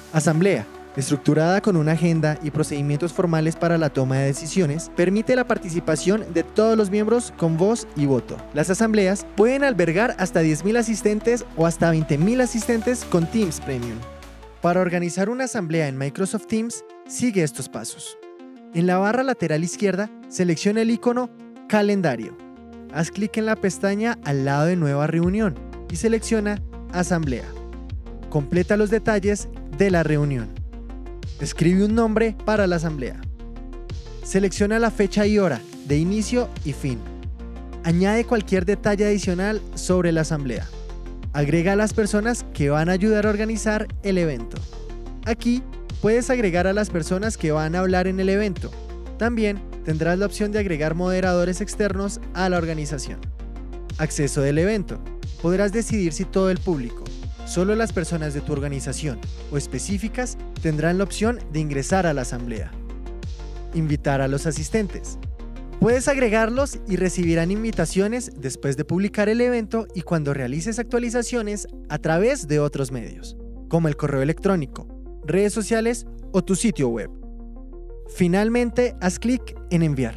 Asamblea, estructurada con una agenda y procedimientos formales para la toma de decisiones, permite la participación de todos los miembros con voz y voto. Las asambleas pueden albergar hasta 10.000 asistentes o hasta 20.000 asistentes con Teams Premium. Para organizar una asamblea en Microsoft Teams, sigue estos pasos. En la barra lateral izquierda, selecciona el icono Calendario. Haz clic en la pestaña al lado de Nueva reunión y selecciona Asamblea. Completa los detalles de la reunión. Escribe un nombre para la asamblea. Selecciona la fecha y hora de inicio y fin. Añade cualquier detalle adicional sobre la asamblea. Agrega a las personas que van a ayudar a organizar el evento. Aquí puedes agregar a las personas que van a hablar en el evento. También tendrás la opción de agregar moderadores externos a la organización. Acceso del evento. Podrás decidir si todo el público, solo las personas de tu organización o específicas tendrán la opción de ingresar a la asamblea. Invitar a los asistentes. Puedes agregarlos y recibirán invitaciones después de publicar el evento y cuando realices actualizaciones a través de otros medios, como el correo electrónico, redes sociales o tu sitio web. Finalmente, haz clic en Enviar.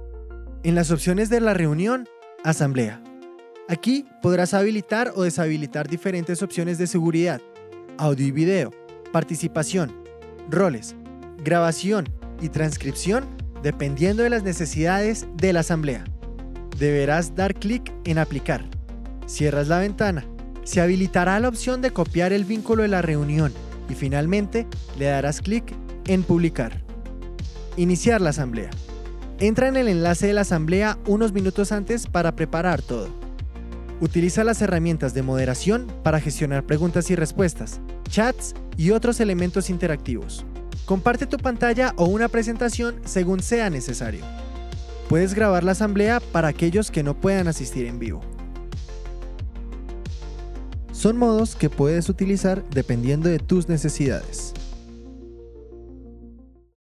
En las opciones de la reunión, Asamblea. Aquí podrás habilitar o deshabilitar diferentes opciones de seguridad, audio y video, participación, roles, grabación y transcripción dependiendo de las necesidades de la asamblea. Deberás dar clic en Aplicar. Cierras la ventana. Se habilitará la opción de copiar el vínculo de la reunión y finalmente le darás clic en Publicar. Iniciar la asamblea. Entra en el enlace de la asamblea unos minutos antes para preparar todo. Utiliza las herramientas de moderación para gestionar preguntas y respuestas, chats y otros elementos interactivos. Comparte tu pantalla o una presentación según sea necesario. Puedes grabar la asamblea para aquellos que no puedan asistir en vivo. Son modos que puedes utilizar dependiendo de tus necesidades.